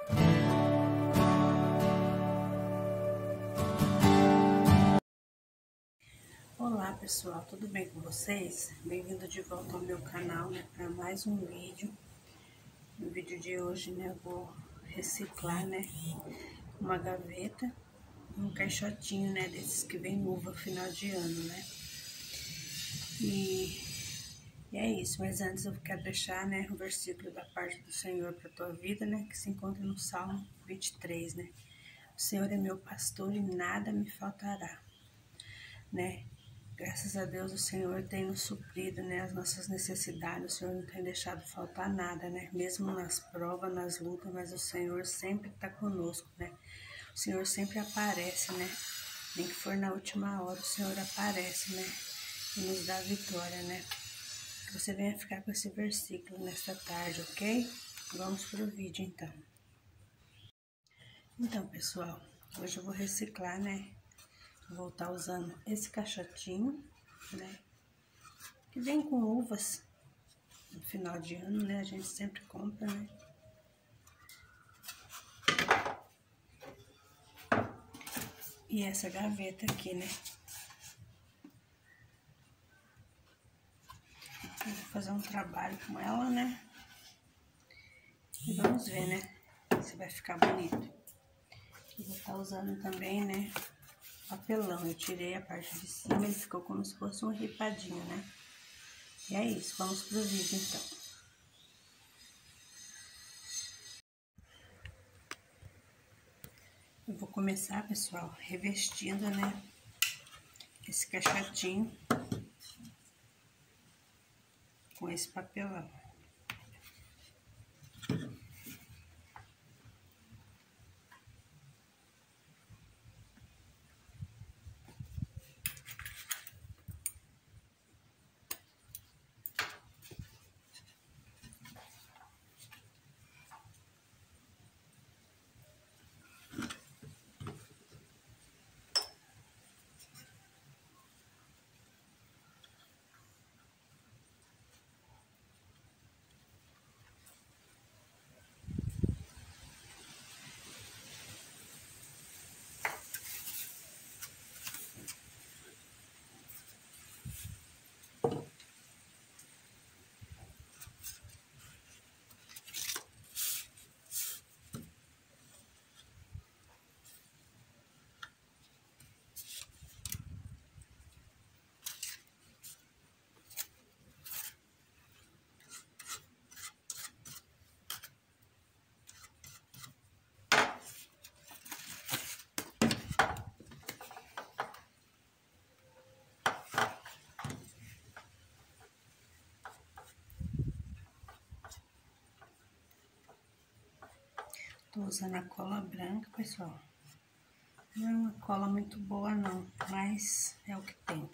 Olá pessoal, tudo bem com vocês? Bem-vindo de volta ao meu canal, né, para mais um vídeo. No vídeo de hoje, né, eu vou reciclar, né, uma gaveta e um caixotinho, né, desses que vem uva final de ano, né. E é isso, mas antes eu quero deixar, né, o versículo da parte do Senhor para tua vida, né, que se encontra no Salmo 23, né. O Senhor é meu pastor e nada me faltará, né. Graças a Deus o Senhor tem nos suprido, né, as nossas necessidades, o Senhor não tem deixado faltar nada, né, mesmo nas provas, nas lutas, mas o Senhor sempre está conosco, né, o Senhor sempre aparece, né, nem que for na última hora, o Senhor aparece, né, e nos dá a vitória, né. Que você venha ficar com esse versículo nesta tarde, ok? Vamos pro vídeo então. Então, pessoal, hoje eu vou reciclar, né, vou estar usando esse caixotinho, né, que vem com uvas no final de ano, né, a gente sempre compra, né. E essa gaveta aqui, né. Eu vou fazer um trabalho com ela, né, e vamos ver, né, se vai ficar bonito. Eu vou estar usando também, né, papelão. Eu tirei a parte de cima, ele ficou como se fosse um ripadinho, né. E é isso, vamos pro vídeo então. Eu vou começar, pessoal, revestindo, né, esse caixotinho com esse papelão. Tô usando a cola branca, pessoal. Não é uma cola muito boa não, mas é o que tem.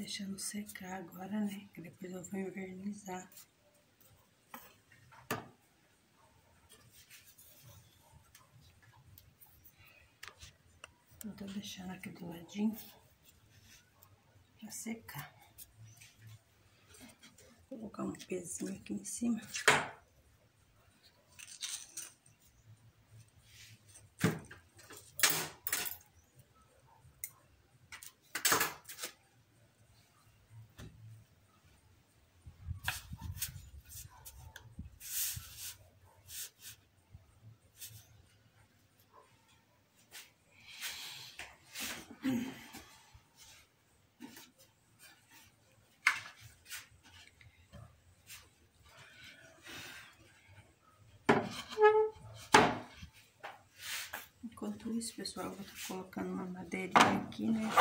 deixando secar agora, né? Que depois eu vou envernizar. Eu tô deixando aqui do ladinho pra secar. Vou colocar um pezinho aqui em cima. Enquanto isso, pessoal, eu vou estar colocando uma madeirinha aqui, né?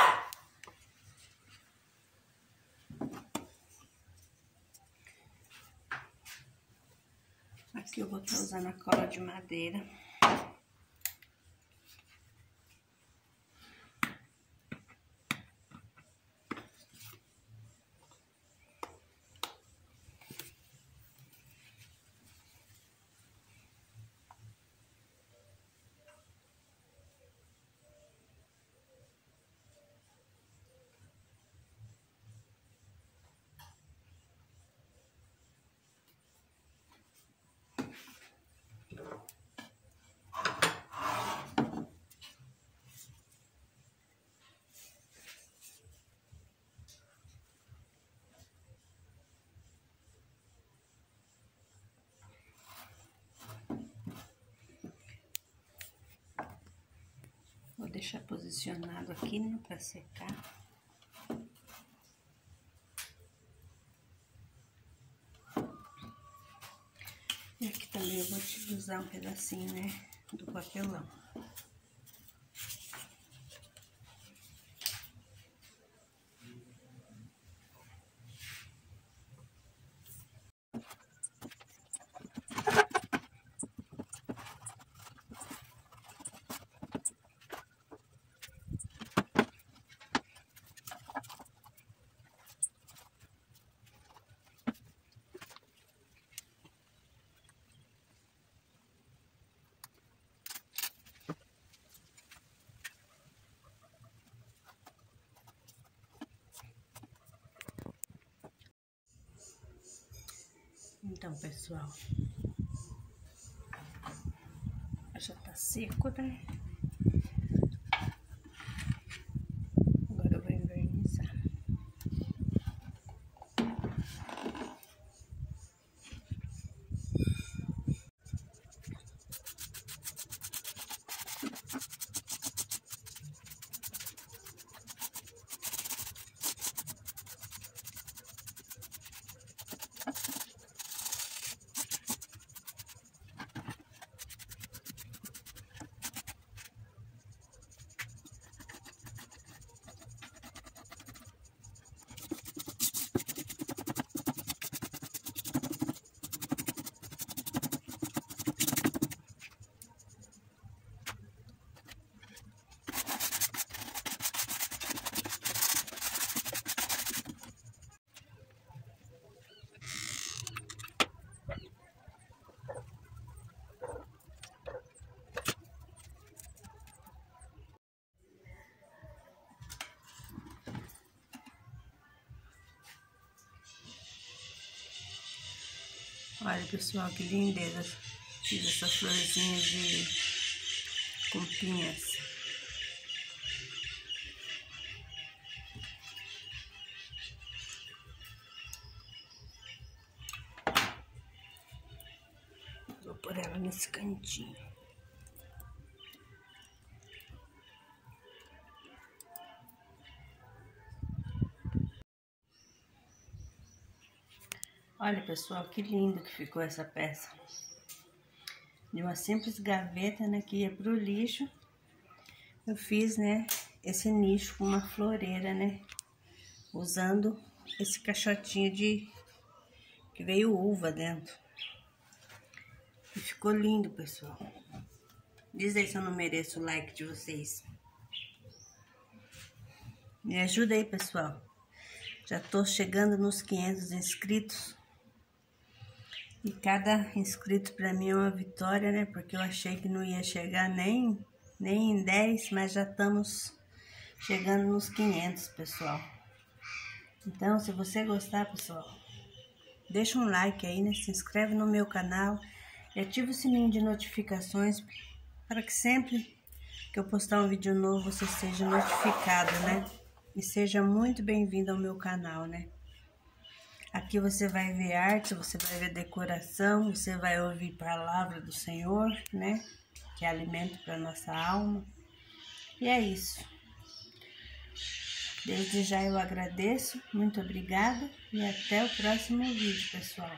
Aqui eu vou estar usando a cola de madeira. Vou deixar posicionado aqui, né, para secar. E aqui também eu vou utilizar um pedacinho, né, do papelão. Então, pessoal, já tá seco, né? Agora eu vou envernizar. Olha, pessoal, que lindeza. Fiz essa florzinha com pinhas. Vou pôr ela nesse cantinho. Olha, pessoal, que lindo que ficou essa peça. De uma simples gaveta, né, que ia pro lixo, eu fiz, né, esse nicho com uma floreira, né, usando esse caixotinho que veio uva dentro. E ficou lindo, pessoal. Diz aí se eu não mereço o like de vocês. Me ajuda aí, pessoal. Já tô chegando nos 500 inscritos. E cada inscrito para mim é uma vitória, né? Porque eu achei que não ia chegar nem em 10, mas já estamos chegando nos 500, pessoal. Então, se você gostar, pessoal, deixa um like aí, né? Se inscreve no meu canal e ativa o sininho de notificações para que sempre que eu postar um vídeo novo você seja notificado, né? E seja muito bem-vindo ao meu canal, né? Aqui você vai ver arte, você vai ver decoração, você vai ouvir palavra do Senhor, né? Que é alimento para nossa alma. E é isso. Desde já eu agradeço, muito obrigada e até o próximo vídeo, pessoal.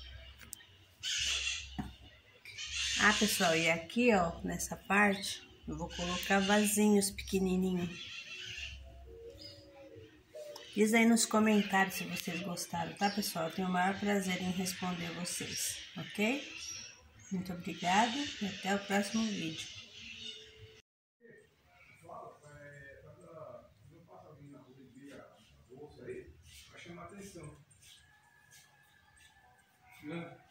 Ah, pessoal, e aqui, ó, nessa parte, eu vou colocar vasinhos pequenininhos. Diz aí nos comentários se vocês gostaram, tá, pessoal? Eu tenho o maior prazer em responder vocês, ok? Muito obrigada e até o próximo vídeo. Vai chamar atenção.